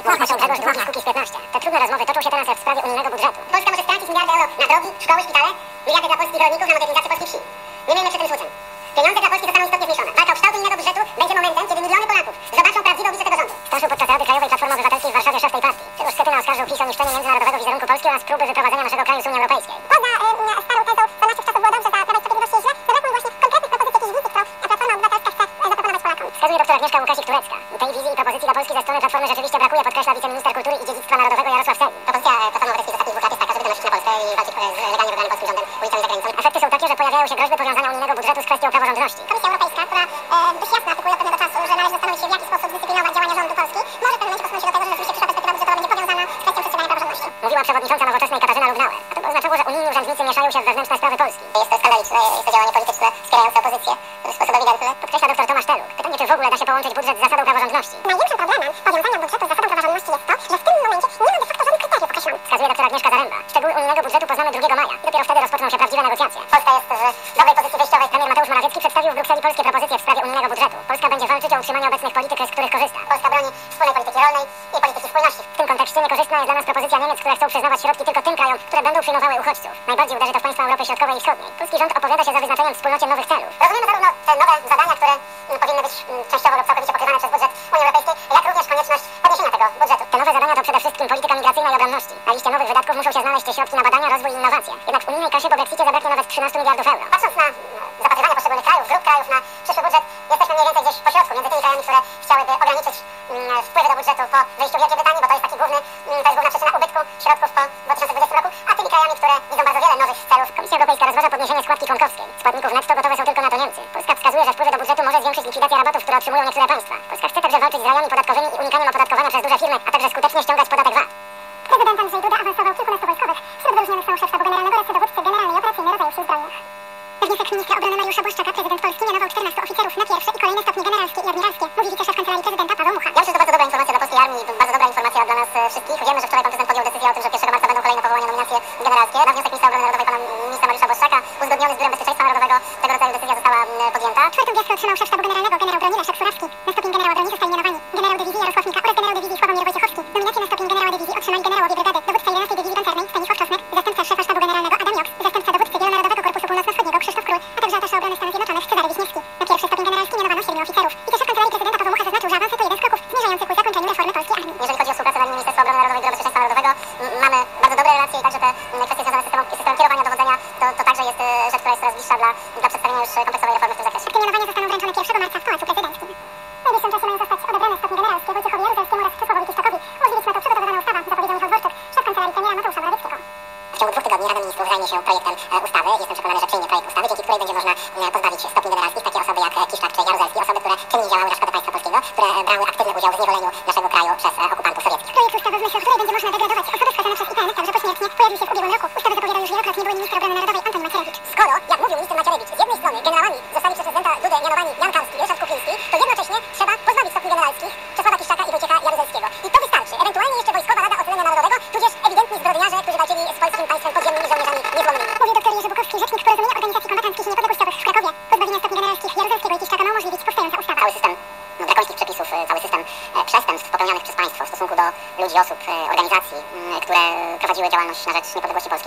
mówi poseł Grzegorz Długi z Kukiz15. Te trudne rozmowy toczą się teraz w sprawie unijnego budżetu. Polska może stracić miliardy euro na drogi, szkoły, szpitale, miliardy dla polskich rolników na modernizację polskiej wsi. Nie miejmy przy tym złudzeń. Pieniądze dla Polski zostaną istotnie zmniejszone. Walka o kształt unijnego budżetu będzie momentem, kiedy miliony Polaków zobaczą prawdziwe oblicze tego rządu. Stasiu podczas Rady Krajowej Platformy Obywatelskiej w Warszawie szef tej partii. Tegoż Schetyna oskarżył PiS o niszczenie międzynarodowego wizerunku Polski oraz próby wyprowadzenia naszego kraju z Unii Europejskiej. Poza starą tezą, za naszych czasów było dobrze, za Prawa i Sprawiedliwości jest źle, zabrakło mi właśnie konkretnych propozycji jakiejś wizji, którą Platforma Obywatelska chce zaproponować Polakom. Wskazuje doktor Agnieszka Łukasik-Turecka. I tej wizji i propozycji dla Polski ze strony Platformy rzeczywiście brakuje, podkreśla wiceminister kultury i dziedzictwa narodowego Jarosław Sellin. Propozycja Platformy Obywatelskiej z ostatnich 2 lat jest taka, żeby donosić na Polskę i walczyć z legalnie wybranym polskim rządem ulicami za granicą. Efekty są takie, że pojawiają się groźby powiązania unijnego budżetu z kwestią praworządności. Komisja Europejska, która dość jasno artykułuje od pewnego czasu, że należy zastanowić się, w jaki sposób dyscyplinować działania rządu Polski, może w pewnym momencie posunąć się do tego, że rzeczywiście przyszła perspektywa budżetowa będzie powiązana z kwestią przestrzegania praworządności. Mówiła przewodnicząca Nowoczesnej Katarzyna Lubnauer. A to by oznaczało, że unijni urzędnicy mieszają się w wewnętrzne sprawy Polski. Jest to skandaliczne, jest to działanie polityczne wspierające opozycję w sposób ewidentny. Podkreśla doktor Tomasz Teluk. Pytanie, czy w ogóle da się połączyć budżet z zasadą praworządności. Największym problemem powiązania budżetu z zasadą praworządności jest to, że w tym momencie nie ma de facto żadnych kryteriów określonych. Wskazuje doktor Agnieszka Zaręba. Szczegóły unijnego budżetu poznamy 2 maja. I dopiero wtedy rozpoczną się prawdziwe negocjacje. Polska jest w dobrej pozycji wyjściowej. Premier Mateusz Morawiecki przedstawił w Brukseli polskie propozycje w sprawie unijnego budżetu. Polska będzie walczyć o utrzymanie obecnych polityk, z których korzysta. Polska broni wspólnej polityki rolnej i polityki spójności. W tym kontekście niekorzystna jest dla nas propozycja Niemiec, które chcą przyznawać środki tylko tym krajom, które będą przyjmowały uchodźców. Najbardziej uderzy to w państwa Europy Środkowej i Wschodniej. Polski rząd opowiada się za wyznaczeniem wspólnocie nowych celów. Rozumiemy zarówno te nowe zadania, które powinny być częściowo lub całkowicie pokrywane przez budżet Unii Europejskiej, jak również konieczność podniesienia tego budżetu. Te nowe zadania to przede wszystkim polityka migracyjna i obronności. Na liście nowych wydatków muszą się znaleźć środki na badania, rozwój i innowacje. Jednak w unijnej kasie po Brexicie zabraknie nawet 13 miliardów euro. Patrząc na zapatrywanie poszczególnych krajów, grup krajów na przyszły budżet, jesteśmy mniej więcej gdzieś po środku między tymi krajami, które chciałyby ograniczyć wpływy do budżetu po wyjściu Wielkiej Brytanii, bo to jest główna przyczyna ubytku środków po 2020 roku, a tymi krajami, które widzą bardzo wiele nowych celów. Komisja Europejska rozważa podniesienie składki członkowskiej. Składników netto gotowe są tylko na to Niemcy. Polska wskazuje, że wpływy do budżetu może zwiększyć likwidacja rabatów, które otrzymują niektóre państwa. Polska chce także walczyć z rajami podatkowymi i unikaniem opodatkowania przez duże firmy, a także skutecznie ściągać podatek VAT. Prezydent Andrzej Duda awansował kilkunastu wojskowych. Wśród wyróżnionych są szef sztabu generalnego oraz dowódcy generalny i operacyjny rodzaju sił zbrojnych. Na wniosek ministra obrony Mariusza Błaszczaka prezydent Polski mianował 14 oficerów na pierwsze i kolejne stopnie generalskie i admiralskie, mówi wiceszef kancelarii prezydenta Paweł Mucha. Ja myślę, że to bardzo dobra informacja dla polskiej armii, bardzo dobra informacja dla nas wszystkich. Wiemy, że wczoraj pan prezydent podjął decyzję o tym, że 1 marca będą kolejne powołania, nominacje generalskie. Na wniosek ministra obrony narodowej pana ministra Mariusza Błaszczaka, uzgodniony z Biurem Bezpieczeństwa Narodowego, tego rodzaju decyzja została podjęta. Czwartą gwiazdkę otrzymał szef sztabu generalnego generał broni Leszek Surawski. Na stopień generała broni zostali mianowani generał dywizji Jarosław Mika oraz generał dywizji Sławomir Wojciechowski. Nominacje na stopień generała dywizji otrzymali generałowie brygady, dowódca 11 dywizji pancernej Stanisław Czosnek, zastępca szefa sztabu generalnego Adam Joks, zastępca dowódcy Wielonarodowego Korpusu Północno-Wschodniego Krzysztof Król, a także atasza obrony Stanów Zjednoczonych Cezary Wiśniewski. Na pierwszy stopień generalski mianowano 7 oficerów. Wiceszef kancelarii prezydenta Paweł Mucha zaznaczył, że awans to jeden z kroków zmierzających ku zakończeniu reformy polskiej armii. Jeżeli chodzi o współpracę na linii Ministerstwa Obrony Narodowej i Biura Bezpieczeństwa Narodowego, mamy bardzo dobre relacje i także te kwestie związane z systemem kierowania dowodzenia, to także jest rzecz, która jest coraz bliższa dla przedstawienia już kompleksowej reformy w tym zakresie. Akty mianowania zostaną wręczone 1 marca w Pałacu Prezydenckim. W najbliższym czasie mają zostać odebrane stopnie generalskie Wojciechowi Jaruzelskiemu oraz Czesławowi Kiszczakowi. Umożliwić ma to przygotowywana ustawa, zapowiedział Michał Dworczyk, szef kancelarii premiera Mateusza Morawieckiego. W ciągu 2 tygodni Rada Ministrów zajmie się projektem ustawy. Jestem przekonany, że przyjmie projekt ustawy, dzięki której będzie można pozbawić stopni generalskich takie osoby jak Kiszczak czy Jaruzelski, osoby, które czynnie działały na szkodę państwa polskiego, które brały aktywny udział w zniewoleniu naszego kraju przez okupantów sowieckich. Projekt ustawy, w myśl której będzie można degradować osoby skazane przez IPN także pośmiertnie, pojawił się w ubiegłym roku. Ustawę zapowiadał już wielokrotnie były minister obrony narodowej Antoni Macierewicz. Skoro, jak mówił minister Macierewicz, z jednej strony generałami zostali przez prezydenta Dudę mianowani Jan Karski i Ryszard Kuchliński, to jednocześnie trzeba pozbawić stopni generalskich Czesława Kiszczaka i Wojciecha Jaruzelskiego. I to wystarczy. Ewentualnie jeszcze Wojskowa Rada Ocalenia Narodowego, tudzież ewidentni zbrodniarze, którzy walczyli z polskim państwem podziemnymi żołnierzami niezłomnymi. Mówił dr Jerzy Bukowski, rzecznik Porozumienia Organizacji Kombatanckich i Niepodległościowych w Krakowie. Pozbawienie stopni generalskich Jaruzelskiego i Kiszczaka ma umożliwić powstająca ustawa. Cały system drakońskich przepisów, cały system przestępstw popełnianych przez państwo w stosunku do ludzi, osób, organizacji, które prowadziły działalność na rzecz niepodległości Polski,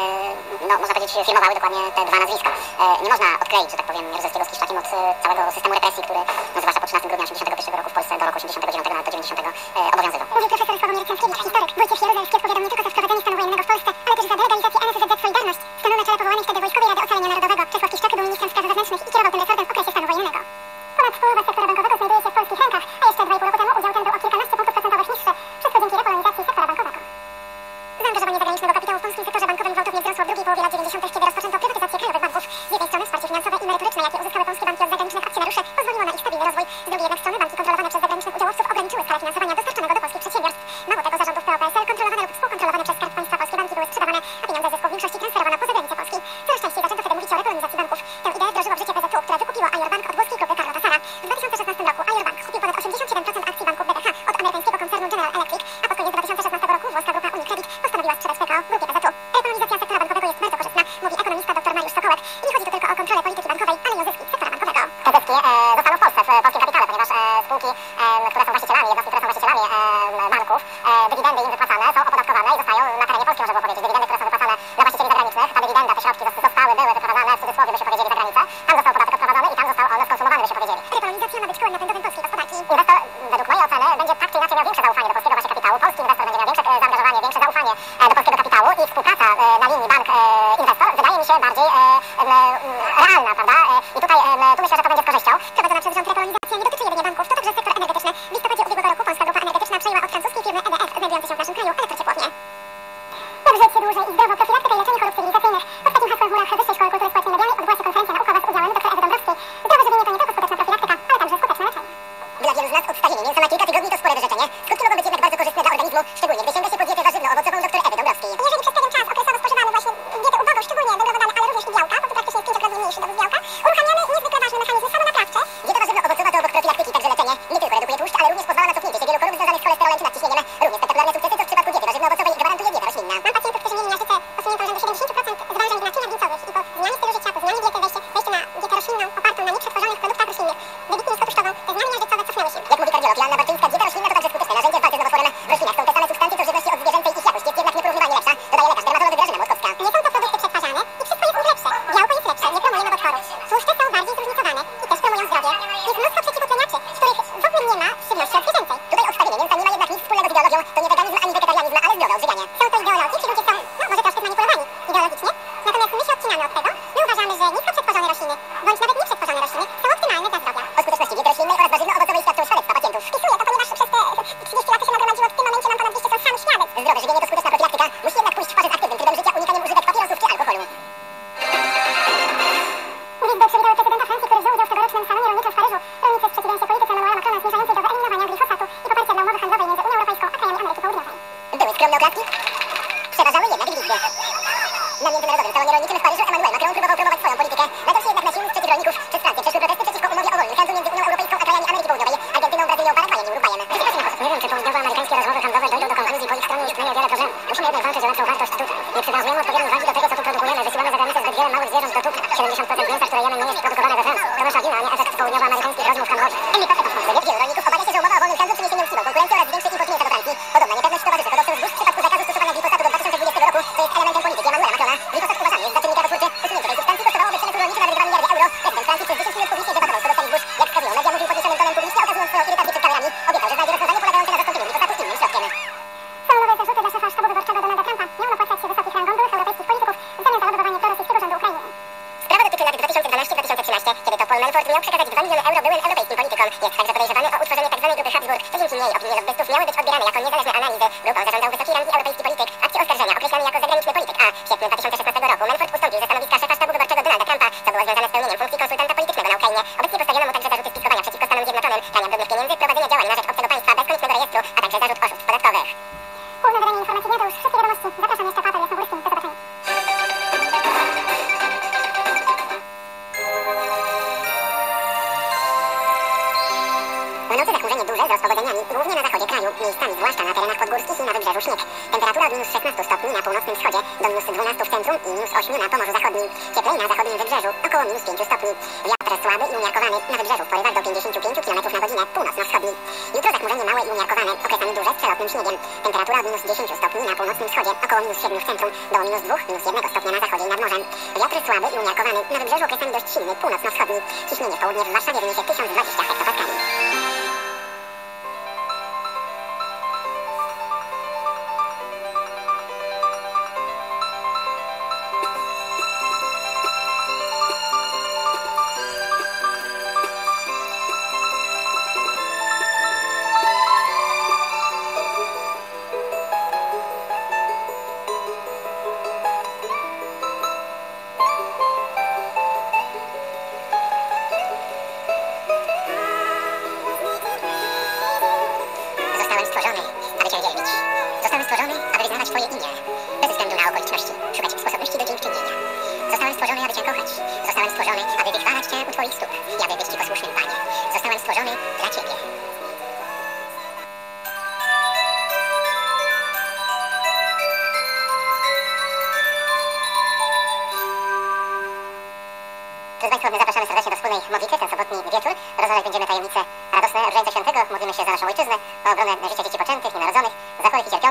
można powiedzieć, firmowały dokładnie te 2 nazwiska. Nie można odkleić, że tak powiem, Jaruzelskiego z Kiszczakiem od całego systemu represji, który, zwłaszcza po 13 grudnia 1981 roku w Polsce do roku 89, nawet do 90 obowiązywał. Mówił profesor Sławomir Cęckiewicz, historyk. Wojciech Jaruzelski odpowiadał nie tylko za wprowadzenie stanu wojennego w Polsce, ale też za delegalizację NSZZ Solidarność. Stanął na czele powołanej wtedy Wojskowej Rady Ocalenia Narodowego. Czesław Kiszczak był ministrem spraw wewnętrznych i kierował tym resortem w okresie stanu wojennego. Ponad połowa sektora bankowego znajduje się w polskich rękach, a jeszcze 2,5 roku temu udział ten był o kilkanaście punktów procentowych niższy. Wszystko dzięki repolonizacji sektora bankowego. Zaangażowanie zagranicznego kapitału w polskim sektorze bankowym gwałtownie wzrosło w drugiej połowie lat 90., kiedy rozpoczęto prywatyzację krajowych banków. Z jednej strony wsparcie finansowe i merytoryczne, jakie uzyskały polskie banki od zagranicznych akcjonariuszy, pozwoliło na ich stabilny rozwój. Z drugiej jednak strony banki kontrolowane przez zagranicznych udziałowców ograniczyły skalę finansowania dostarczanego do polskich przedsiębiorstw. Mało tego, zarządów PO-PSL kontrolowane lub współkontrolowane przez Skarb Państwa polskie banki były sprzedawane, a pieniądze zysku w większości transferowano poza granice Polski. Coraz częściej zaczęto wtedy mówić o repolonizacji banków. Tę ideę wdrożyło w życie PZU, które wykupiło Ajor Bank od włoskiej grupy Carlo Tassara. W 2016 roku Ajor Bank kupił ponad 87% akcji banku BBH od amerykańskiego koncernu General Electric, a pod koniec 2016 roku włoska grupa Unicredit postanowiła sprzedać PKO grupie PZU. Repolonizacja sektora bankowego jest bardzo korzystna, mówi ekonomista dr Mariusz Sokołek. I nie chodzi tu tylko o kontrolę polityki bankowej, ale i o zyski sektora bankowego. Te zyski zostaną w Polsce, w polskim kapitale, ponieważ spółki, które są właścicielami, jednostki, które są właścicielami banków, dywidendy im wypłacane są opodatkowane i zostają na terenie Polski, można było powiedzieć. Dywidendy, które są wypłacane dla właścicieli zagranicznych, ta dywidenda, te środki były wyprowadzane w cudzysłowie, by się powiedzieli, za granicę. Tam został podatek odprowadzony i tam został on skonsumowany, by się powiedzieli. Repolonizacja ma być kołem napędowym polskiej gospodarki. Inwestor, według mojej oceny, będzie tak czy inaczej miał większe zaufanie do polskiego właśnie kapitału. Polski inwestor będzie miał większe zaangażowanie, większe zaufanie do polskiego kapitału i współpraca na linii bank-inwestor wydaje mi się bardziej realna, prawda? I tutaj tu myślę, że to będzie z korzyścią. Prowadzona przez rząd repolonizacja nie dotyczy jedynie banków, to także sektor energetyczny. W listopadzie ubiegłego roku Polska Grupa Energetyczna przejęła od francuskiej firmy EDF, znajdującej się w naszym kraju, elektrociepłownię. Jak żyć się dłużej i zdrowo, profilaktyka i leczenie chorób cywilizacyjnych. Pod takim hasłem w murach Wyższej Szkoły Kultury Społecznej Medialnej odbyła się konferencja naukowa z udziałem dr Ewy Dąbrowskiej. Zdrowe żywienie to nie tylko skuteczna profilaktyka, ale także skuteczne leczenie. Dla wielu z nas odstawienie mięsa na kilka tygodni to spore wyrzeczenie. Skutki mogą być jednak bardzo korzystne dla organizmu, szczególnie gdy sięga się po dietę warzywno-owocową dr Ewy Dąbrowskiej. Jeżeli przez pewien czas okresowo spożywamy właśnie dietę ubogą, szczególnie węglowodany, ale również i białka, bo tu praktycznie jest 5-krotnie mniejszy dowód białka, uruchamiamy niezwykle ważny mechanizm samonaprawczy. Dieta warzywno-owocowa to obok profilaktyki także leczenie. Nie tylko redukuje tłuszcz, ale również pozwala na cofnięcie się wielu chorób związanych z cholesterolem czy nadciśnieniem. Równie spektakularne sukcesy co w przypadku diety warzywno-owocowej gwarantuje dieta roślinna. Mam pacjentów, którzy mieli miażdżycę posuniętą rzędu 70% zwężeń w naczyniach wieńcowych i po zmianie stylu życia, po zmianie diety, wejście na dietę roślinną opartą na nieprzetworzonych produktach roślinnych, wybitnie niskotuszczową, te zmiany miażdżycowe cofnęły się. Jak mówi kardiolog Joanna Barczyńska, dieta roślinna to także skuteczne narzędzie w walce z nowotworem. W roślinach są te same substancje co w żywności od zwierzęcej, ich jakość jest jednak nieporównywalnie lepsza, dodaje lekarz dermatolog Grażyna Moskowska. Nie są to produkty przetwarzane i wszystko jest lepsze. Białko jest lepsze, nie promuje nowotworów. Tłuszcze są bardziej zróżnicowane i też promują zdrowie. Jest mnóstwo przeciwutleniaczy, których w ogóle nie ma w żywności odzwierzęcej. Tutaj odstawienie mięsa nie ma jednak nic wspólnego z ideologią, to nie weganizm ani wegetarianizm, ale zdrowe odżywianie. Są to ideologii, ci ludzie są, może troszkę zmanipulowani ideologicznie, natomiast my się odcinamy od tego. My uważamy, że nisko przetworzone rośliny, bądź nawet nieprzetworzone rośliny są optymalne dla zdrowia. O skuteczności diety roślinnej oraz warzywno-owocowej świadczą świadectwa pacjentów. Wpisuję to, ponieważ przez te 30 lat się nagromadziło, w tym momencie mam ponad 200 samych świadectw. Zdrowe żywienie to skuteczna profilaktyka, musi jednak pójść w parze z aktywnym trybem życia, unikaniem używek papierosów czy alkoholu. Liczby przywitały prezydenta Francji, który wziął udział w tegorocznym salonie rolniczym w Paryżu. Rolnicy w przeciwieństwie polityce Emmanuela Macrona zmierzającej do wyeliminowania glifosatu i poparcia dla umowy handlowej między Unią Europejską a krajami Ameryki Południowej. Były skromne oklaski? Przeważały jednak gwizdki. Na międzynarodowym salonie rolniczym w Paryżu Emmanuel Macron próbował promować swoją politykę. Nadal się jednak nasił sprzeciw rolników. Przez Francję przeszły protesty przeciwko umowie o wolnym handlu między Unią Europejską a krajami Ameryki Południowej, Argentyną, Brazylią, Paragwajem i Urugwajem. Nie wiem, czy południowoamerykańskie rozmowy handlowe dojdą do konkluzji, po ich stronie istnieje wiele problemów. Musimy jednak walczyć o lepszą wartość tutaj. Nie przywiązujemy odpowiedniej uwagi do tego, co tu produkujemy. Wysyłamy za granicę zbyt wiele małych zwierząt do tuty. 70% mięsa, które jemy, nie jest produkowane we Francji. To nasza wina, a nie efekt południowoamerykańskich rozmów handlowych. Wielu rolników obawia się, że umowa o wolnym handlu przyniesie nieuczciwą konkurencję oraz zwiększy import mięsa do Francji. Podobna niepewność towarzyszy hodowcom zbóż w przypadku zakazu stosowania glifosatu do 2020 roku, co jest elementem polityki Emmanuela Macrona. Glifosat uważany jest za czynnik rakotwórczy. Usunięcie tej substancji kosztowałoby przemysł rolniczy nawet 2 miliardy euro. Prezydent Francji przez 10 minut publicznie debatował co do ceny zbóż. Jak wskazują media, mówił podniesionym tonem publicznie, okazując swoją irytację przed kamerami. Obiecał, że znajdzie rozwiązanie polegające na zastąpieniu glifosatu innym środkiem. Są nowe zarzuty dla szefa sztabu wyborczego Donalda Trumpa. Miał opłacać się wysokich rangą byłych europejskich polityków w zamian za odbudowanie prorosyjskiego rządu Ukrainy. Sprawa dotyczy lat 2012-2013, kiedy to Paul Manafort miał przekazać 2 miliony euro byłym europejskim politykom. Jest także podejrzewany o utworzenie tzw. grupy Habsburg. To dzięki niej opinie lobbystów miały być odbierane jako niezależne analizy. Grupą zarządzał wysoki rangi europejski polityk. Akcję oskarżenia określany jako zagraniczny polityk, a w sierpniu 2016 roku Manafort ustąpił ze stanowiska szefa sztabu wyborczego Donalda Trumpa, co było związane z pełnieniem funkcji konsultanta politycznego na Ukrainie. Obecnie postawiono mu także zarzuty spiskowania przeciwko Stanom Zjednoczonym, prania brudnych pieniędzy, prowadzenia działań na rzecz obcego państwa bez koniecznego rejestru, a także zarzut oszustw podatkowych. Pół nagrania informacji to już wszystkie wiadomości. Zapraszam jeszcze Paweł Jasnogórski. Do zobaczenia. Płynące zachmurzenie duże z rozpogodzeniami, głównie na zachodzie kraju, miejscami zwłaszcza na terenach podgórskich i na wybrzeżu śnieg. Temperatura od minus 16 stopni na północnym wschodzie do minus 12 w centrum i minus 8 na Pomorzu Zachodnim. Cieplej na zachodnim wybrzeżu, około minus 5 stopni. Wiatr słaby i umiarkowany na wybrzeżu w porywach do 55 km na godzinę północno-wschodni. Jutro zachmurzenie małe i umiarkowane, okresami duże z przelotnym śniegiem. Temperatura od minus 10 stopni na północnym wschodzie, około minus 7 w centrum, do minus 2, minus 1 stopnia na zachodzie i nad morzem. Wiatr słaby i umiarkowany, na wybrzeżu okresami dość silny, północno-wschodni. Ciśnienie w południe w Warszawie wyniesie 1020 hektopaskali. Zostałem stworzony, aby wyznawać Twoje imię, bez względu na okoliczności, szukać sposobności do dziękczynienia. Zostałem stworzony, aby Cię kochać. Zostałem stworzony, aby wychwalać Cię u Twoich stóp i aby być Ci posłusznym, Panie. Zostałem stworzony dla Ciebie. Drodzy Państwo, my zapraszamy serdecznie do wspólnej modlitwy ten sobotni wieczór. Rozważać będziemy tajemnice radosne Różańca Świętego. Modlimy się za naszą Ojczyznę, o obronę życia dzieci poczętych, nienarodzonych, za chorych i cierpiących.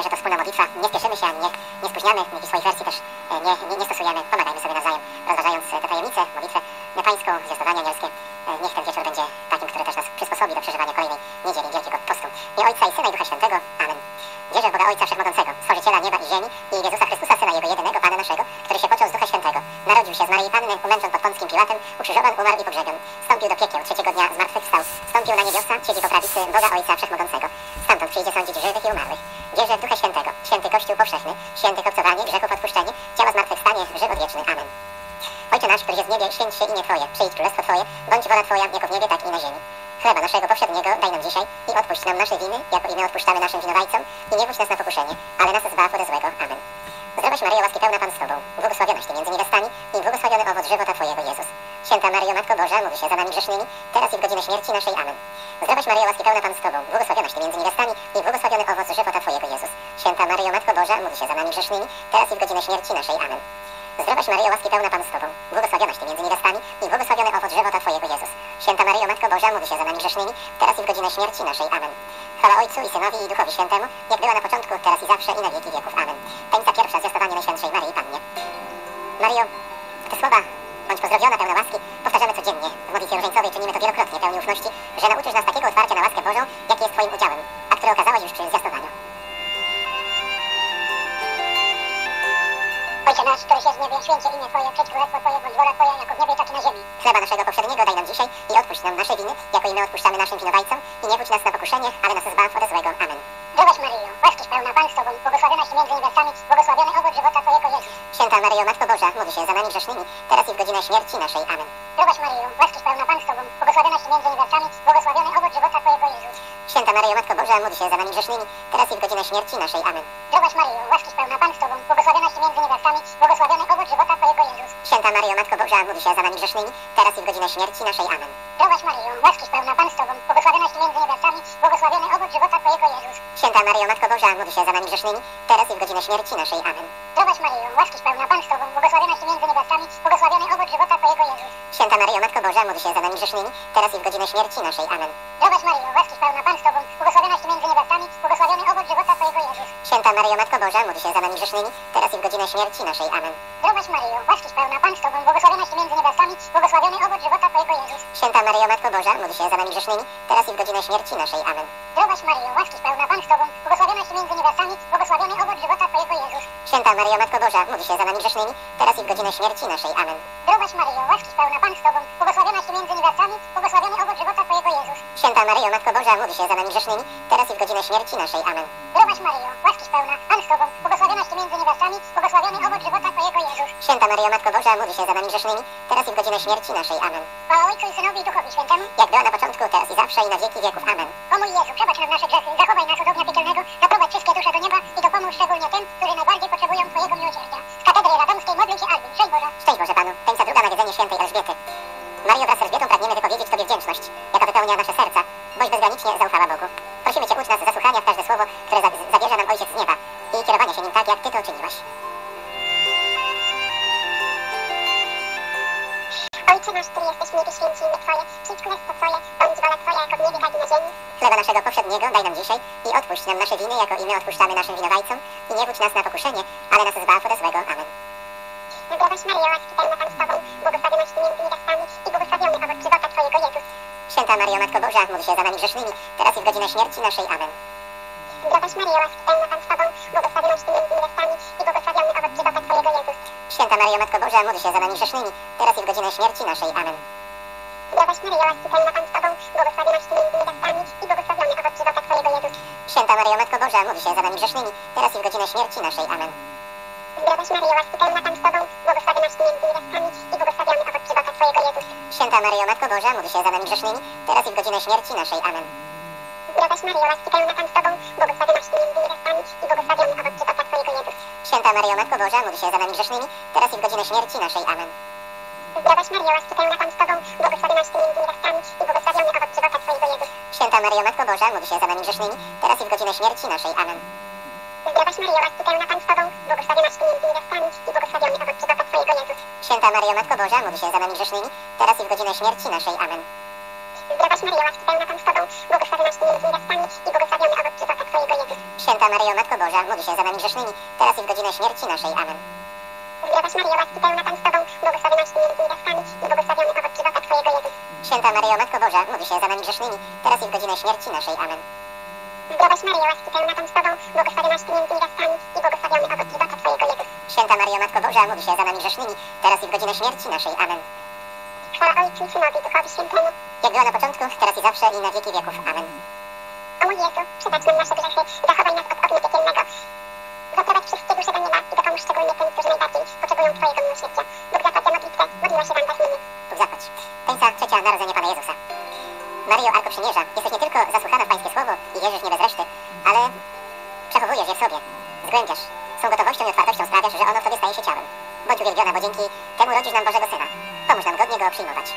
że to wspólna modlitwa. Nie spieszymy się, ani nie spóźniamy, jakichś swoich wersji też nie stosujemy. Pomagajmy sobie nawzajem, rozważając te tajemnice, modlitwę pańską, zwiastowania anielskie. Niech ten wieczór będzie takim, który też nas przysposobi do przeżywania kolejnej niedzieli Wielkiego Postu. W imię Ojca i Syna i Ducha Świętego. Amen. Wierzę w Boga Ojca Wszechmogącego, Stworzyciela nieba i ziemi i w Jezusa Chrystusa, Syna Jego jedynego, Pana naszego, który się począł z Ducha Świętego. Narodził się z Maryi Panny, umęczon pod Pąckim Piłatem, ukrzyżowan, umarł i pogrzebion. Wstąpił do piekieł, trzeciego dnia zmartwychwstał. Wstąpił na niebiosa, siedzi po prawicy Boga Ojca Wszechmogącego. Stamtąd przyjdzie sądzić żywych i umarłych. Wierzę w Ducha Świętego, święty Kościół powszechny, świętych obcowanie, grzechów odpuszczenie, ciała zmartwychwstanie, żywot wieczny. Amen. Ojcze nasz, któryś jest w niebie, święć się imię Twoje, przyjdź królestwo Twoje, bądź wola Twoja, jako w niebie, tak i na ziemi. Chleba naszego powszedniego daj nam dzisiaj i odpuść nam nasze winy, jako i my odpuszczamy naszym winowajcom i nie wódź nas na pokuszenie, ale nas zbaw ode złego. Amen. Zdrowaś Maryjo, łaski pełna Pan z Tobą, błogosławionaś Ty między niewiastami i błogosławiony owoc żywota Twojego, Jezus. Święta Maryjo, Matko Boża, módl się za nami grzesznymi, teraz i w godzinę śmierci naszej. Amen. Zdrowaś Maryjo, łaski pełna Pan z Tobą, błogosławionaś Ty między niewiastami i błogosławiony owoc żywota Twojego, Jezus. Święta Maryjo, Matko Boża, módl się za nami grzesznymi, teraz i w godzinę śmierci naszej. Amen. Zdrowaś Maryjo, łaski pełna Pan z Tobą, błogosławionaś Ty między niewiastami i błogosławiony owoc żywota Twojego, Jezus. Święta Maryjo, Matko Boża, módl się za nami grzesznymi, teraz i w godzinę śmierci naszej. Amen. Chwała Ojcu i Synowi i Duchowi Świętemu, jak była na początku, teraz i zawsze, i na wieki wieków. Amen. Tajemnica pierwsza, zwiastowanie Najświętszej Maryi Pannie. Maryjo, te słowa, bądź pozdrowiona, pełna łaski, powtarzamy codziennie. W modlitwie różańcowej czynimy to wielokrotnie, pełni ufności, że nauczysz nas takiego otwarcia na łaskę Bożą, jaki jest Twoim udziałem, a który okazałaś już przy zwiastowaniu. Ojcze nasz, któryś jest w niebie, święcie imię Twoje, przyjdź królestwo Twoje, bądź wola Twoja, jako w niebie, tak i na ziemi. Chleba naszego powszedniego daj nam dzisiaj i odpuść nam nasze winy, jako i my odpuszczamy naszym winowajcom i nie wódź nas na pokuszenie, ale nas zbaw ode złego. Amen. Zdrowaś Maryjo, łaskiś pełna Pan z Tobą, błogosławionaś Ty między niewiastami, błogosławiony owoc żywota Twojego, Jezus. Święta Maryjo, Matko Boża, módl się za nami grzesznymi, teraz i w godzinę śmierci naszej. Amen. Zdrowaś Maryjo, łaskiś pełna Pan z Tobą, błogosławionaś Ty między niewiastami, błogosławiony owoc żywota Twojego, Jezus. Święta Maryjo, Matko Boża, módl się za nami grzesznymi, teraz i w godzinę śmierci naszej. Amen. Zdrowaś Maryjo, łaskiś pełna Pan z Tobą, błogosławionaś Ty między niewiastami, błogosławiony owoc żywota Twojego, Jezus. Święta Maryjo, Matko Boża, módl się za nami grzesznymi, teraz i w godzinę śmierci naszej. Amen. Zdrowaś Maryjo, łaskiś pełna Pan z Tobą, błogosławionaś Ty między niewiastami, błogosławiony owoc żywota Twojego, Jezus. Święta Maryjo, Matko Boża, módl się za nami grzesznymi, teraz i w godzinę śmierci naszej. Amen. Zdrowaś Maryjo, łaskiś pełna Pan z Tobą, błogosławionaś Ty między niewiastami, błogosławiony owoc żywota Twojego, Jezus. Święta Maryjo, Matko Boża, módl się za nami grzesznymi, teraz i w godzinę śmierci naszej. Amen. Zdrowaś Maryjo, łaskiś pełna Pan z Tobą, błogosławionaś Ty między niewiastami, błogosławiony owoc żywota Twojego, Jezus. Święta Maryjo, Matko Boża, módl się za nami grzesznymi, teraz i w godzinę śmierci naszej. Amen. Zdrowaś Maryjo, łaskiś pełna Pan z Tobą, błogosławionaś Ty między niewiastami, błogosławiony owoc żywota Twojego, Jezus. Święta Maryjo, Matko Boża, módl się za nami grzesznymi, teraz i w godzinę śmierci naszej. Amen. Zdrowaś Maryjo, łaskiś pełna Pan z Tobą, błogosławionaś Ty między niewiastami, błogosławiony owoc żywota Twojego, Jezus. Święta Maryjo, Matko Boża, módl się za nami grzesznymi, teraz i w godzinę śmierci naszej. Amen. Zdrowaś Maryjo, łaskiś pełna Pan z Tobą, błogosławionaś Ty między niewiastami, błogosławiony owoc żywota Twojego, Jezus. Święta Maryjo, Matko Boża, módl się za nami grzesznymi, teraz i w godzinę śmierci naszej. Amen. Zdrowaś Maryjo, łaskiś pełna Pan z Tobą, błogosławionaś Ty między niewiastami, błogosławiony owoc żywota Twojego, Jezus. Święta Maryjo, Matko Boża, módl się za nami grzesznymi, teraz i w godzinę śmierci naszej. Amen. Chwała Ojcu i Synowi i Duchowi Świętemu. Jak była na początku, teraz i zawsze, i na wieki wieków. Amen. O mój Jezu, przebacz nam nasze grzechy, zachowaj nas od ognia piekielnego, zaprowadź wszystkie dusze do nieba i dopomóż szczególnie tym, którzy najbardziej potrzebują Twojego miłosierdzia. Z katedry radomskiej modlę się Albin. Szczęść Boże. Szczęść Boże Panu. Tajemnica druga, nawiedzenie świętej Elżbiety. Maryjo, wraz z Elżbietą pragniemy wypowiedzieć Tobie wdzięczność, jaka wypełnia nasze serca, boś bezgranicznie zaufała Bogu. Prosimy Cię, ucz nas zasłuchania w każde słowo, które zawierza nam Ojciec z nieba i kierowania się nim tak, jak Ty to czyniłaś. Ojcze nasz, który jesteś w niebie, święci imię Twoje, przyjdź królestwo Twoje, bądź wola Twoja, jako w niebie, tak i na ziemi. Chleba naszego powszedniego daj nam dzisiaj i odpuść nam nasze winy, jako i my odpuszczamy naszym winowajcom i nie wódź nas na pokuszenie, ale nas zbaw ode złego. Amen. Zdrowaś Maryjo, łaski pełna Pan z Tobą, błogosławionaś Ty między niewiastami i błogosławiony owoc żywota Twojego, Jezus. Święta Maryjo, Matko Boża, módl się za nami grzesznymi, teraz i w godzinę śmierci naszej. Amen. Zdrowaś Maryjo, łaski pełna Pan z Tobą, błogosławionaś Ty między niewiastami i błogosławiony owoc żywota Twojego, Jezus. Święta Maryjo, Matko Boża, módl się za nami grzesznymi, teraz i w godzinę śmierci naszej. Amen. Zdrowaś Maryjo, łaski pełna Pan z Tobą, błogosławionaś Ty między niewiastami i błogosławiony owoc żywota Twojego, Jezus. Święta Maryjo, Matko Boża, módl się za nami grzesznymi, teraz i w godzinę śmierci naszej. Amen. Zdrowaś Maryjo, łaski pełna Pan z Tobą, błogosławionaś Ty między niewiastami i błogosławiony owoc żywota Twojego, Jezus. Święta Maryjo, Matko Boża, módl się za nami grzesznymi, teraz i w godzinę śmierci naszej. Amen. Zdrowaś Maryjo, łaski pełna Pan z Tobą, błogosławionaś Ty między niewiastami i błogosławiony owoc żywota Twojego, Jezus. Święta Maryjo, Matko Boża, módl się za nami grzesznymi, teraz i w godzinę śmierci naszej. Amen. Zdrowaś Maryjo, łaski pełna Pan z Tobą, błogosławionaś Ty między niewiastami i błogosławiony owoc żywota Twojego, Jezus. Święta Maryjo, Matko Boża, módl się za nami grzesznymi, teraz i w godzinę śmierci naszej. Amen. Zdrowaś Maryjo, łaski pełna Pan z Tobą, błogosławionaś Ty między niewiastami i błogosławiony owoc żywota Twojego, Jezus. Święta Maryjo, Matko Boża, módl się za nami grzesznymi, teraz i w godzinę śmierci naszej. Amen. Zdrowaś Maryjo, łaski pełna Pan z Tobą, błogosławionaś Ty między niewiastami i błogosławiony owoc żywota Twojego, Jezus. Święta Maryjo, Matko Boża, módl się za nami grzesznymi, teraz i w godzinę śmierci naszej. Amen. Zdrowaś Maryjo, łaski pełna Pan z Tobą, błogosławionaś Ty między niewiastami i błogosławiony owoc żywota Twojego Jezus. Święta Maryjo, Matko Boża, módl się za nami grzesznymi, teraz i w godzinę śmierci naszej. Amen. Zdrowaś Maryjo, łaski pełna Pan z Tobą, błogosławionaś Ty między niewiastami i błogosławiony owoc żywota Twojego Jezus. Święta Maryjo, Matko Boża, módl się za nami grzesznymi, teraz i w godzinę śmierci naszej. Amen. Chwała Ojcu i Synowi, Duchowi Świętemu. Jak była na początku, teraz i zawsze, i na wieki wieków. Amen. O mój Jezu, przebacz nam nasze grzechy, zachowaj nas od ognia piekielnego. Zaprowadź wszystkie dusze do nieba i dopomóż szczególnie tym, którzy najbardziej potrzebują Twojego miłosierdzia. Bóg zapłać za modlitwę, modliła się Wanda z nimi. Bóg zapłać. Tańca trzecia, narodzenie Pana Jezusa. Maryjo, Arko Przymierza, jesteś nie tylko zasłuchana w Pańskie Słowo i wierzysz nie bez reszty, ale przechowujesz je w sobie, zgłębiasz. Swą gotowością i otwartością sprawiasz, że ono w Tobie staje się ciałem. Bądź uwielbiona, bo dzięki temu rodzisz nam Bożego Syna. Pomóż nam godnie Go przyjmować.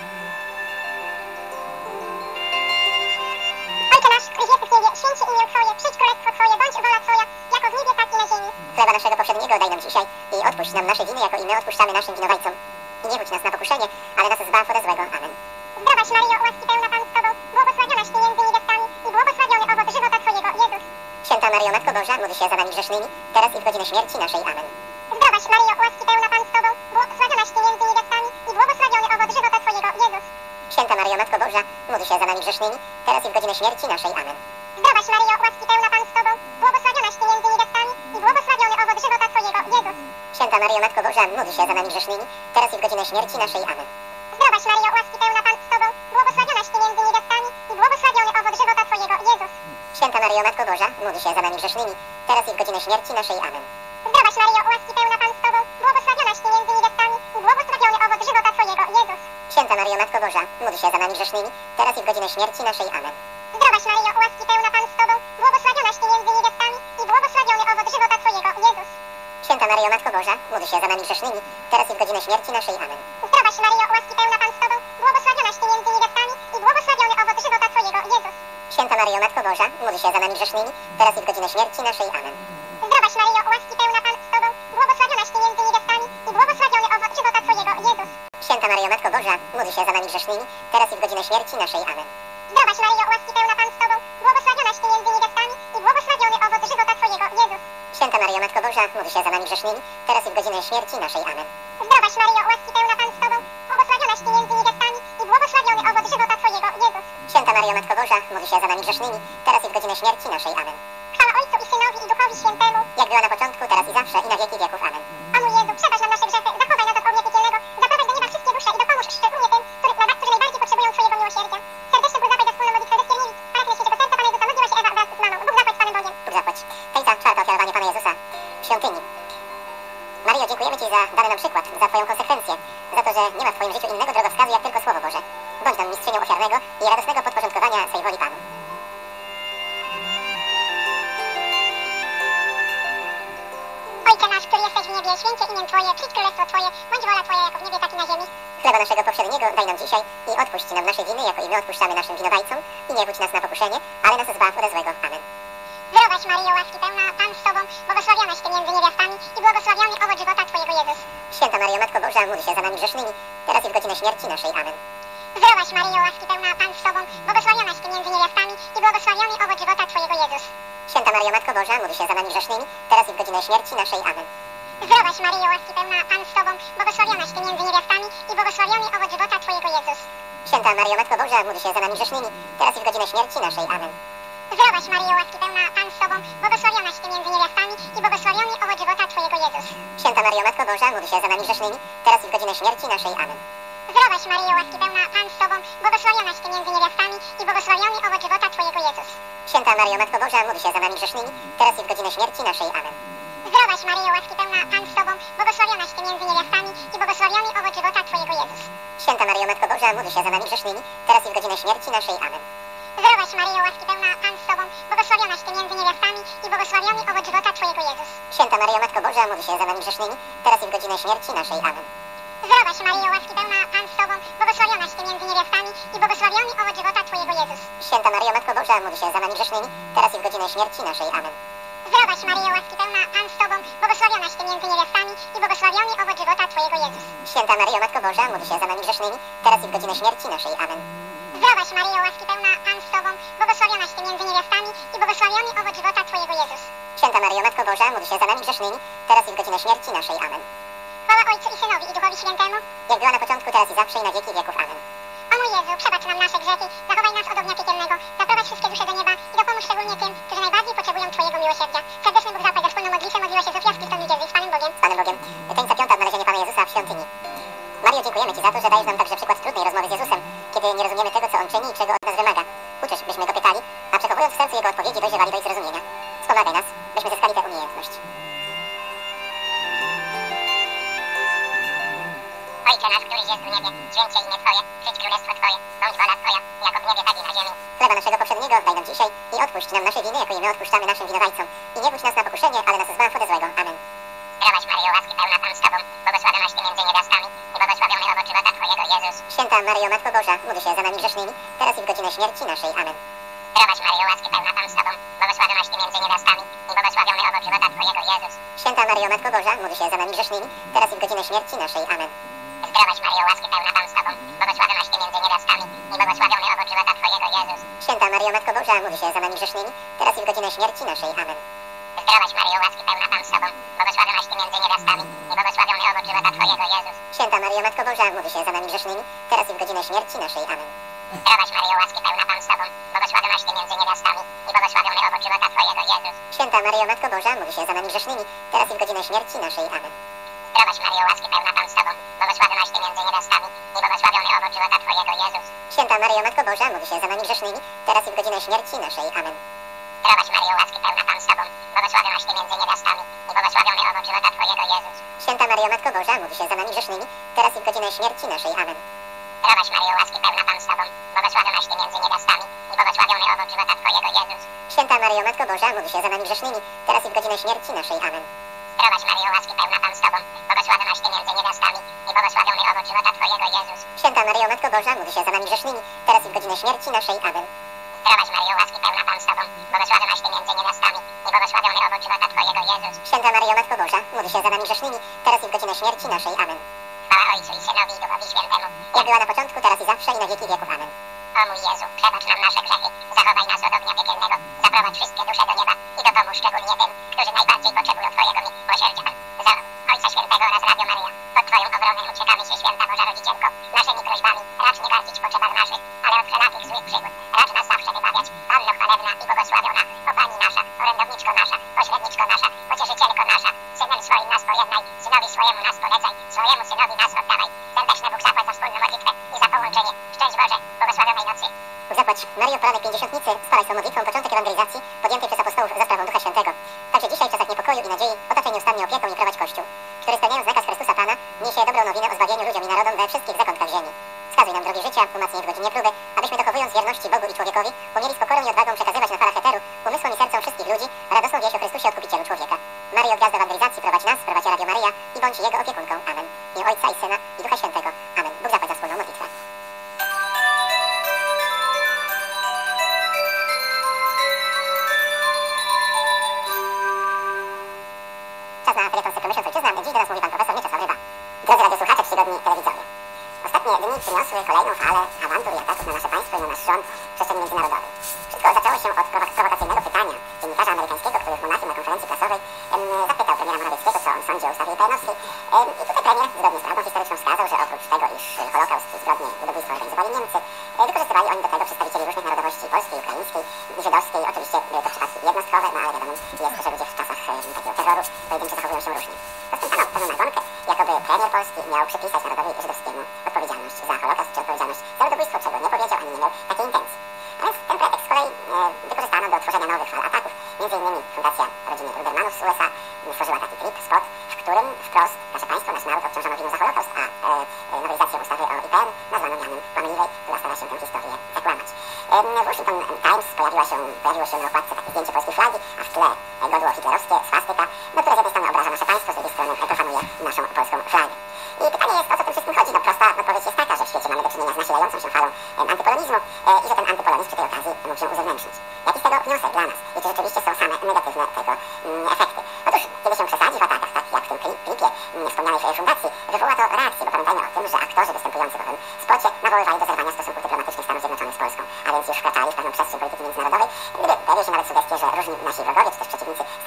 Ojcze nasz, któryś jesteś w niebie, święci imię Twoje, przyjdź królestwo Twoje, bądź wola Twoja, jako w niebie, tak i na ziemi. Chleba naszego powszedniego daj nam dzisiaj i odpuść nam nasze winy, jako i my odpuszczamy naszym winowajcom. I nie wódź nas na pokuszenie, ale nas zbaw ode złego. Amen. Zdrowaś Maryjo, łaski pełna Pan z Tobą, błogosławionaś Ty między niewiastami i błogosławiony owoc żywota Twojego, Jezus. Święta Maryjo, Matko Boża, módl się za nami grzesznymi, teraz i w godzinę śmierci naszej. Amen. Zdrowaś Maryjo, łaski pełna Pan z Tobą, błogosławionaś Ty między niewiastami i błogosławiony owoc żywota Twojego, Jezus. Święta Maryjo, Matko Boża, módl się za nami grzesznymi, teraz i w godzinę śmierci naszej. Amen. Zdrowaś Maryjo, łaski pełna Pan z Tobą, błogosławionaś Ty między niewiastami i błogosławiony owoc żywota Twojego, Jezus. Święta Maryjo, Matko Boża, módl się za nami grzesznymi, teraz i w godzinę śmierci naszej. Amen. Zdrowaś Maryjo, łaski pełna Pan z Tobą, błogosławionaś Ty między niewiastami i błogosławiony owoc żywota Twojego, Jezus. Święta Maryjo, Matko Boża, módl się za nami grzesznymi, teraz i w godzinę śmierci naszej. Amen. Zdrowaś Maryjo, łaski pełna Pan z Tobą, błogosławionaś Ty między niewiastami i błogosławiony owoc żywota Twojego, Jezus. Święta Maryjo, Matko Boża, módl się za nami grzesznymi, teraz i w godzinę śmierci naszej. Amen. Zdrowaś Maryjo, łaski pełna Pan z Tobą, błogosławionaś Ty między niewiastami i błogosławiony owoc żywota Twojego, Jezus. Święta Maryjo, Matko Boża, módl się za nami grzesznymi, teraz i w godzinę śmierci naszej. Amen. Zdrowaś Maryjo, łaski pełna Pan z Tobą, błogosławionaś Ty między niewiastami i błogosławiony owoc żywota Twojego, Jezus. Święta Maryjo, Matko Boża, módl się za nami grzesznymi, teraz i w godzinę śmierci naszej. Amen. Zdrowaś Maryjo, łaski pełna Pan z Tobą, błogosławionaś Ty między niewiastami i błogosławiony owoc żywota Twojego, Jezus. Święta Maryjo, Matko Boża, módl się za nami grzesznymi, teraz i w godzinę śmierci naszej. Amen. Zdrowaś Maryjo, łaski pełna Pan z Tobą, błogosławionaś Ty między niewiastami i błogosławiony owoc żywota Twojego, Jezus. Święta Maryjo, Matko Boża, módl się za nami grzesznymi, teraz i w godzinę śmierci naszej. Amen. Zdrowaś Maryjo, łaski pełna Pan z Tobą, błogosławionaś Ty między niewiastami i błogosławiony owoc żywota Twojego, Jezus. Święta Maryjo, Matko Boża, módl się za nami grzesznymi, teraz i w godzinę śmierci naszej. Amen. Chwała Ojcu i Synowi i Duchowi Świętemu. Jak była na początku, teraz i zawsze, i na wieki wieków. Amen. O mój Jezu, przebacz nam nasze grzechy, zachowaj nas od ognia piekielnego, zaprowadź do nieba wszystkie dusze i dopomóż szczególnie tym, którzy najbardziej potrzebują Twojego miłosierdzia. Serdecznie Bóg zapłać za wspólną modlitwę ze Skierniewic. Pragnę się, czego serca Pana Jezusa modliła się Ewa wraz z mamą. Bóg zapłać z Panem Bogiem. Bóg zapłać. Tańca czwarta, ofiarowanie Pana Jezusa w świątyni. Maryjo, dziękujemy Ci za dany nam przykład, za Twoją konsekwencję, za to, że nie ma w Twoim życiu innego drogowskazu jak tylko Słowo Boże. Bądź nam mistrzynią ofiarnego i radosnego podporządkowania swej woli Panu. Ojcze nasz, który jesteś w niebie, święcie imię Twoje, przyjdź królestwo Twoje, bądź wola Twoja jako w niebie, tak i na ziemi. Chleba naszego powszedniego daj nam dzisiaj i odpuść nam nasze winy, jako i my odpuszczamy naszym winowajcom. I nie wódź nas na pokuszenie, ale nas zbaw ode złego. Amen. Zdrowaś Maryjo, łaski pełna Pan z Tobą, błogosławionaś Ty między niewiastami i błogosławiony owoc żywota Twojego, Jezus. Święta Maryjo, Matko Boża, módl się za nami grzesznymi, teraz i w godzinę śmierci naszej. Amen. Zdrowaś Maryjo, łaski pełna Pan z Tobą, błogosławionaś Ty między niewiastami i błogosławiony owoc żywota Twojego, Jezus. Święta Maryjo, Matko Boża, módl się za nami grzesznymi, teraz i w godzinę śmierci naszej. Amen. Zdrowaś Maryjo, łaski pełna Pan z Tobą, błogosławionaś Ty między niewiastami i błogosławiony owoc żywota Twojego, Jezus. Święta Maryjo, Matko Boża, módl się za nami grzesznymi, teraz i w godzinę śmierci naszej. Amen. Zdrowaś Maryjo, łaski pełna Pan z Tobą, błogosławionaś Ty między niewiastami i błogosławiony owoc żywota Twojego, Jezus. Święta Maryjo, Matko Boża, módl się za nami grzesznymi, teraz i w godzinę śmierci naszej. Amen. Zdrowaś Maryjo, łaski pełna Pan z Tobą, błogosławionaś Ty między niewiastami i błogosławiony owoc żywota Twojego, Jezus. Święta Maryjo, Matko Boża, módl się za nami grzesznymi, teraz i w godzinę śmierci naszej. Amen. Zdrowaś Maryjo, łaski pełna Pan z Tobą, błogosławionaś Ty między niewiastami i błogosławiony owoc żywota Twojego, Jezus. Święta Maryjo, Matko Boża, módl się za nami grzesznymi, teraz i w godzinę śmierci naszej. Amen. Zdrowaś Maryjo, łaski pełna Pan z Tobą, błogosławionaś Ty między niewiastami i błogosławiony owoc żywota Twojego, Jezus. Święta Maryjo, Matko Boża, módl się za nami grzesznymi, teraz i w godzinę śmierci naszej. Amen. Zdrowaś Maryjo, łaski pełna Pan z Tobą, błogosławionaś Ty między niewiastami i błogosławiony owoc żywota Twojego, Jezus. Święta Maryjo, Matko Boża, módl się za nami grzesznymi, teraz i w godzinę śmierci naszej. Amen. Zdrowaś Maryjo, łaski pełna Pan z Tobą, błogosławionaś Ty między niewiastami i błogosławiony owoc żywota Twojego, Jezus. Święta Maryjo, Matko Boża, módl się za nami grzesznymi, teraz i w godzinę śmierci naszej. Amen. Zdrowaś Maryjo, łaski pełna Pan z Tobą, błogosławionaś Ty między niewiastami i błogosławiony owoc żywota Twojego, Jezus. Matko Boża, módl się za nami grzesznymi, teraz i w godzinę śmierci naszej. Amen. Chwała Ojcu i Synowi i Duchowi Świętemu. Jak była na początku, teraz i zawsze i na wieki wieków. Amen. O mój Jezu, przebacz nam nasze grzechy, zachowaj nas od ognia piekielnego, zaprowadź wszystkie dusze do nieba i dopomóż szczególnie tym, którzy najbardziej potrzebują Twojego miłosierdzia. Serdeczny Bóg zapłać za wspólną modlitwę, modliła się Zofia z Clifton New Jersey z Panem Bogiem. Z Panem Bogiem. Tajemnica 5. Odnalezienie Pana Jezusa w świątyni. Mario, dziękujemy Ci za to, że dajesz nam także przykład trudnej rozmowy z Jezusem, kiedy nie rozumiemy tego, co On czyni i czego od nas wymaga. Uczysz, byśmy Go pytali, a przechowując w sercu Jego odpowiedzi, dojrzewali do ich zrozumienia. Wspomagaj nas, byśmy zyskali tę umiejętność. Ojcze nasz, któryś jest w niebie, święć się imię Twoje, przyjdź królestwo Twoje, bądź wola Twoja, jako w niebie, tak i na ziemi. Chleba naszego powszedniego daj nam dzisiaj i odpuść nam nasze winy, jako i my odpuszczamy naszym winowajcom. I nie budź nas na pokuszenie, ale nas zbaw ode złego. Amen. Zdrowaś Maryjo, łaski pełna Pan z Tobą, błogosławionaś Ty między niewiastami i błogosławiony owoc żywota Twojego, Jezus. Święta Maryjo, Matko Boża, módl się za nami grzesznymi, teraz i w godzinę śmierci naszej. Amen. Zdrowaś Maryjo, łaski pełna Pan z Tobą, błogosławionaś Ty między niewiastami i błogosławiony owoc żywota Twojego, Jezus. Święta Maryjo, Matko Boża, módl się za nami grzesznymi, teraz i w godzinę śmierci naszej. Amen. Zdrowaś Maryjo, łaski pełna Pan z Tobą, błogosławionaś Ty między niewiastami i błogosławiony owoc żywota Twojego, Jezus. Święta Maryjo, Matko Boża, módl się za nami grzesznymi, teraz i w godzinę śmierci naszej. Amen. Zdrowaś Maryjo, łaski pełna Pan z Tobą, błogosławionaś Ty między niewiastami i błogosławiony owoc żywota Twojego, Jezus. Święta Maryjo, Matko Boża, módl się za nami grzesznymi, teraz i w godzinę śmierci naszej. Amen. Zdrowaś Maryjo, łaski pełna Pan z Tobą, błogosławionaś Ty między niewiastami i błogosławiony owoc żywota Twojego, Jezus. Święta Maryjo, Matko Boża, módl się za nami grzesznymi, teraz i w godzinę śmierci naszej. Amen. Zdrowaś Maryjo, łaski pełna Pan z Tobą, błogosławionaś Ty między niewiastami i błogosławiony owoc żywota Twojego, Jezus. Święta Maryjo, Matko Boża, módl się za nami grzesznymi, teraz i w godzinę śmierci naszej. Amen. Zdrowaś Maryjo, łaski pełna Pan z Tobą, błogosławionaś Ty między niewiastami i błogosławiony owoc żywota Twojego, Jezus. Święta Maryjo, Matko Boża, módl się za nami grzesznymi, teraz i w godzinę śmierci naszej. Amen. Zdrowaś Maryjo, łaski pełna Pan z Tobą, błogosławionaś Ty między niewiastami i błogosławiony owoc żywota Twojego, Jezus. Święta Maryjo, Matko Boża, módl się za nami grzesznymi, teraz i w godzinę śmierci naszej. Amen. Zdrowaś Maryjo, łaski pełna Pan z Tobą, błogosławionaś Ty między niewiastami i błogosławiony owoc żywota Twojego, Jezus. Święta Maryjo, Matko Boża, módl się za nami grzesznymi, teraz i w godzinę śmierci naszej. Amen. Zdrowaś Maryjo, łaski pełna Pan z Tobą, błogosławionaś Ty między niewiastami i błogosławiony owoc żywota Twojego, Jezus. Święta Maryjo, Matko Boża, módl się za nami grzesznymi, teraz i w godzinę śmierci naszej. Amen. Chwała Ojcu i Synowi i Duchowi Świętemu, Jak była na początku, teraz i zawsze i na wieki wieków. Amen. O mój Jezu, przebacz nam nasze grzechy, zachowaj nas od ognia piekielnego, zaprowadź wszystkie dusze do nieba i dopomóż szczególnie tym, którzy najbardziej potrzebują Twojego miłosierdzia. Za Ojca Świętego oraz Radio Maryja, pod Twoją obronę uciekamy się, Święta Boża Rodzicielko, naszymi prośbami, racz nie gardzić potrzebami naszych, ale od wszelakich złych przygód, racz nas zawsze wybawiać, Panno chwalebna i błogosławiona, o Pani nasza, orędowniczko nasza, pośredniczko nasza, pocieszycielko nasza, Synem swoim nas pojednaj, Synowi swojemu nas polecaj, swojemu Synowi nas oddawaj, serdeczny Bóg zapłać za wspólną modlitwę i za połączenie, szczęść Boże, błogosławionej nocy. Bóg zapłać. Maryjo, poranek Pięćdziesiątnicy, spalaj swą modlitwą początek ewangelizacji podjętej przez apostołów za sprawą Ducha Świętego. Także dzisiaj, w czasach niepokoju i nadziei, otaczaj nieustannie opieką i prowadź Kościół, który spełniając zakaz Chrystusa Pana, niesie dobrą nowinę o zbawieniu ludziom i narodom we wszystkich zakątkach ziemi. Wskazuj nam drogi życia, umacnij w godzinie próby, abyśmy dochowując wierności Bogu i człowiekowi, umieli z pokorą i odwagą przekazywać na falach eteru umysłom i sercom wszystkich ludzi radosną wieść o Chrystusie Odkupicielu człowieka. Maryjo, gwiazdo ewangelizacji, prowadź nas, prowadź Radio Maryja i bądź Jego opiekunką. Amen. W imię Ojca i Syna i Ducha Świętego. Amen. Bóg zapłać za wspólną modlitwę. Czas na felieton Cyklu Miesiąc Ojczyzna. Dziś do nas mówi pan profesor Mieczysław Ryba. Drodzy radiosłuchacze, czcigodni telewidzowie. Ostatnie dni przyniosły kolejną falę awantur i ataków na nasze państwo i na nasz rząd w przestrzeni międzynarodowej. Wszystko zaczęło się od prowokacyjnego pytania dziennikarza amerykańskiego, który w Monachium na konferencji prasowej zapytał premiera Morawieckiego, co on sądzi o ustawie IPN-owskiej. I tutaj premier, zgodnie z prawdą historyczną, wskazał, że oprócz tego, iż Holokaust i zbrodnie ludobójstwa organizowali Niemcy, wykorzystywali oni do tego przedstawicieli różnych narodowości polskiej, ukraińskiej, żydowskiej. Oczywiście były to przypadki jednostkowe, no ale wiadomo jest, że ludzie w czasach takiego terroru pojedynczy zachowują się różnie. Rozpętano tę nagonkę, jakoby premier Polski miał przypisać narodowi żydowskiemu odpowiedzialność za Holokaust czy odpowiedzialność za ludobójstwo, czego nie powiedział ani nie miał takiej intencji. Ale ten pretekst z kolei wykorzystano do tworzenia nowych fal ataków. Między innymi Fundacja Rodziny Rudermanów z USA stworzyła taki klip, spot, w którym wprost nasze państwo, nasz naród obciążono winą za Holokaust, a nowelizację ustawy o IPN nazwano mianem kłamliwej, która stara się tę historię zakłamać. W Washington Times pojawiło się na okładce takie zdjęcie polskiej flagi, a w tle godło hitlerowskie, swastyka, no, które z jednej strony obraża nasze państwo, z drugiej strony profanuje naszą polską flagę. I pytanie jest, o co tym wszystkim chodzi? No prosta odpowiedź jest taka, że w świecie mamy do czynienia z nasilającą się falą antypolonizmu i że ten antypolonizm przy tej okazji mógł się uzewnętrznić. Jaki z tego wniosek dla nas? I czy rzeczywiście są same negatywne tego efekty? Otóż, kiedy się przesadzi w atakach, tak jak w tym klipie wspomnianej fundacji, wywoła to reakcję, bo pamiętajmy o tym, że aktorzy występujący w owym spocie nawoływali do zerwania stosunków dyplomatycznych Stanów Zjednoczonych z Polską, a więc już wkraczali w pewną przestrzeń polityki międzynarodowej. Gdyby pojawiły się nawet sugestie, że różni nasi wrogowie czy też przeciwnicy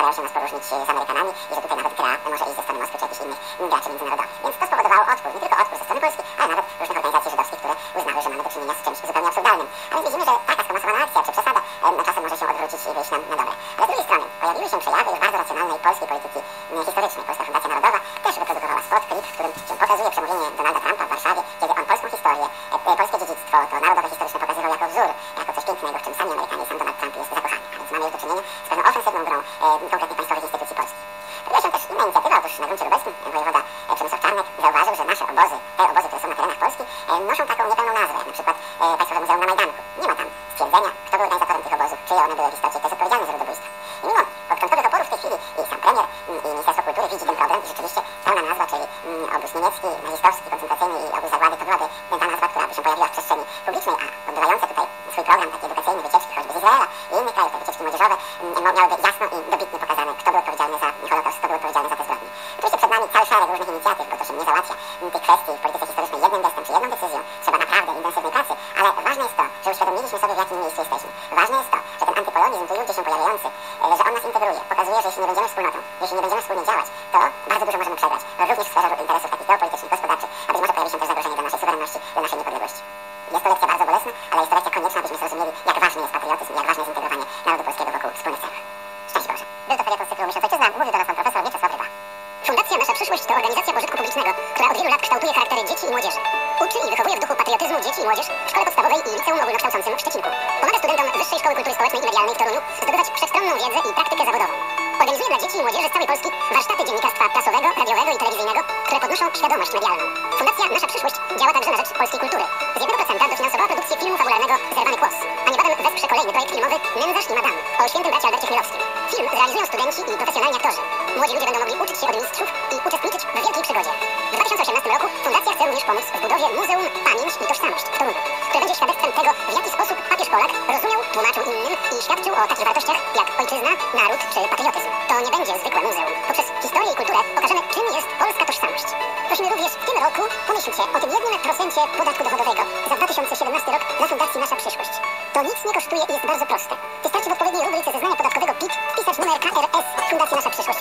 starają się nas poróżnić z Amerykanami i że tutaj nawet gra może iść ze strony Moskwy czy jakichś innych graczy międzynarodowych. Więc to spowodowało odpór, nie tylko odpór ze strony Polski, ale nawet różnych organizacji żydowskich, które uznały, że mamy do czynienia z czymś zupełnie absurdalnym. A więc widzimy, że taka skomasowana akcja czy przesada czasem może się odwrócić i wyjść nam na dobre. Ale z drugiej strony pojawiły się przejawy już bardzo racjonalnej polskiej polityki historycznej. Polska Fundacja Narodowa też wyprodukowała spot, klip, w którym się pokazuje przemówienie Donalda Trumpa w Warszawie, kiedy on polską historię, polskie dziedzictwo, to narodowe historyczne pokazywał jako wzór, jako coś pięknego, w czym sami Amerykanie i sam Donald Trump jest zakochani. A więc mamy już do czynienia z pewną ofensywną grą konkretnych państwowych instytucji polskich. Pojawiła się też inna inicjatywa, otóż na gruncie lubelskim wojewoda Przemysław Czarnek zauważył, że nasze obozy, te obozy, które są na terenach Polski, noszą taką niepełną nazwę, jak na przykład Państwowe Muzeum na Majdanku. Nie ma tam stwierdzenia, kto był organizatorem tych obozów, czyje one były w istocie, kto jest odpowiedzialny za ludobójstwo. I mimo podkrątowych oporów w tej chwili i sam premier i Ministerstwo Kultury widzi ten problem i rzeczywiście pełna nazwa, czyli obóz niemiecki, nazistowski, koncentracyjny i obóz zagłady, to byłaby ta nazwa, która by się pojawiła w przestrzeni publicznej, a odbywające tutaj swój program taki edukacyjny, wycieczki choćby z Izraela i innych krajów, te wycieczki młodzieżowe, miałyby jasno i dobitnie pokazane, kto był odpowiedzialny za Holokaust, kto był odpowiedzialny za te zbrodnie. Oczywiście przed nami cały szereg różnych inicjatyw, bo to się nie załatwia tych kwestii w polityce historycznej jednym gestem czy jedną decyzją. Trzeba naprawdę intensywnej pracy, ale ważne jest to, że uświadomiliśmy sobie, w jakim miejscu jesteśmy. Ważne jest to, że ten antypolonizm tu ludzie się pojawiający, że on nas integruje, pokazuje, że jeśli nie będziemy wspólnotą, jeśli nie będziemy wspólnie działać, to bardzo dużo możemy przegrać, również w sferze interesów takich geopolitycznych, gospodarczych, a być może pojawi się też zagrożenie dla naszej suwerenności, dla naszej niepodległości. Jest to lekcja bardzo bolesna, ale jest to lekcja konieczna, abyśmy zrozumieli, jak ważny jest patriotyzm i jak ważne jest integrowanie narodu polskiego wokół wspólnych celów. Szczęść Boże. Był to felietон z cyklu Miesiąc Ojczyzna, mówił do nas pan profesor Mieczysław Ryba. Fundacja Nasza Przyszłość to organizacja pożytku publicznego, która od wielu lat kształtuje charaktery dzieci i młodzieży. Uczy i wychowuje w duchu patriotyzmu dzieci i młodzież w szkole podstawowej i liceum ogólnokształcącym w Szczecinku. Pomaga studentom Wyższej Szkoły Kultury Społecznej i Medialnej w Toruniu zdobywać wszechstronną wiedzę i praktykę zawodową. Organizuje dla dzieci i młodzieży z całej Polski warsztaty dziennikarstwa prasowego, radiowego i telewizyjnego, które podnoszą świadomość medialną. Fundacja Nasza Przyszłość działa także na rzecz polskiej kultury. Z 1% dofinansowała produkcję filmu fabularnego Zerwany Kłos, a niebawem wesprze kolejny projekt filmowy Nędzarz i Madame o świętym bracie Albercie Chmielowskim. Film zrealizują studenci i profesjonalni aktorzy. Młodzi ludzie będą mogli uczyć się od mistrzów i uczestniczyć w wielkiej przygodzie. W 2018 roku fundacja chce również pomóc w budowie Muzeum Pamięć i Tożsamość w Toruniu, które będzie świadectwem tego, w jaki sposób papież Polak rozumiał, tłumaczył innym i świadczył o takich wartościach jak ojczyzna, naród czy patriotyzm. To nie będzie zwykłe muzeum. Poprzez historię i kulturę pokażemy, czym jest polska tożsamość. Prosimy również w tym roku pomyślcie o tym 1% podatku dochodowego za 2017 rok dla Fundacji Nasza Przyszłość. To nic nie kosztuje i jest bardzo proste. Wystarczy w odpowiedniej rubryce zeznania podatkowego PIT wpisać numer KRS Fundacji Nasza Przyszłość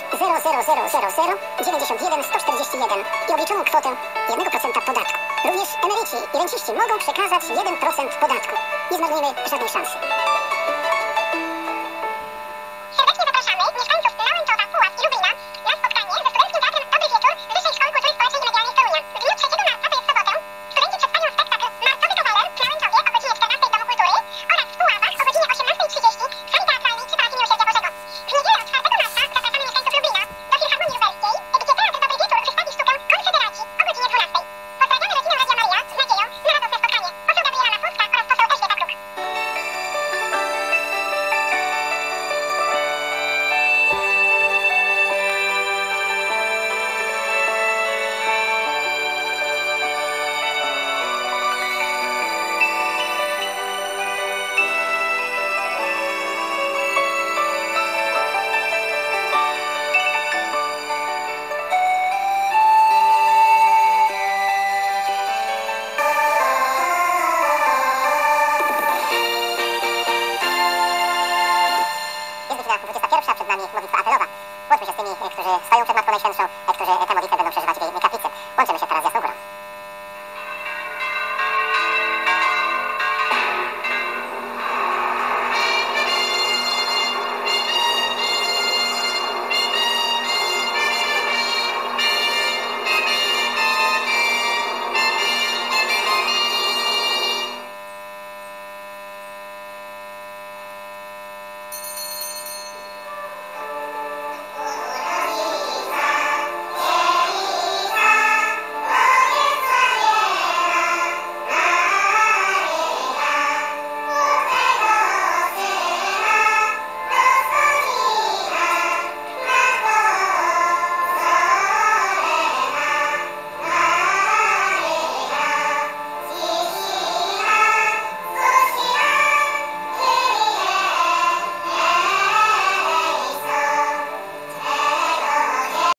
00000 91 141 i obliczoną kwotę 1% podatku. Również emeryci i renciści mogą przekazać 1% podatku. Nie zmarnujmy żadnej szansy. Serdecznie zapraszamy mieszkańców Lałęczowa, Puław i Lublina na spotkanie ze Studenckim Teatrem Dobry Wieczór z Wyższej Szkoły Kultury Społecznej i Medialnej w Toruniu. W dniu 3 marca, to jest w sobotę, studenci przedstawią spektakl Marcowy Kawaler w Lałęczowie o godzinie 14 w Domu Kultury oraz w Puławach o godzinie 18:30 w sali teatralnej przy Palacie Miłosierdzia Bożego. W niedzielę 4 marca zapraszamy mieszkańców Lublina do Filharmonii Lubelskiej, gdzie Teatr Dobry Wieczór przedstawi sztukę Konfederaci o godzinie 12. Pozdrawiamy rodzinę Radia Maryja z nadzieją na radosne spotkanie. Poseł Gabriela Masłowska oraz poseł Elżbieta Kruk. Jest godzina 21, przed nami modlitwa apelowa. Łączmy się z tymi, którzy stoją przed Matką Najświętszą